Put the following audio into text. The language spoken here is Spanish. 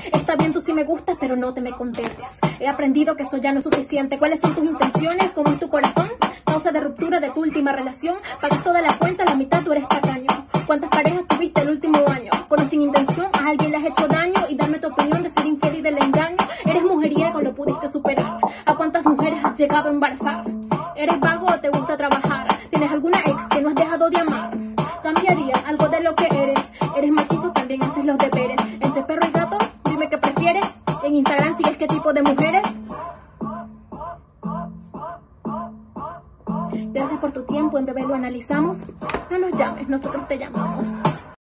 Está bien, tú sí me gustas, pero no te me contentes. He aprendido que eso ya no es suficiente. ¿Cuáles son tus intenciones? ¿Cómo es tu corazón? Causa de ruptura de tu última relación. Pagas toda la cuenta, la mitad tú eres tacaño. ¿Cuántas parejas tuviste el último año? Con o sin intención, a alguien le has hecho daño. Y dame tu opinión de ser infiel y del engaño. Eres mujeriego, lo pudiste superar. ¿A cuántas mujeres has llegado a embarazar? ¿Eres vago o te gusta trabajar? ¿Tienes alguna ex que no has dejado de amar? ¿Cambiaría algo de lo que eres? ¿Eres machito? También haces los deberes. Entre perro y gato, dime qué prefieres. En Instagram sigues qué tipo de mujeres. Gracias por tu tiempo, en breve lo analizamos. No nos llames, nosotros te llamamos.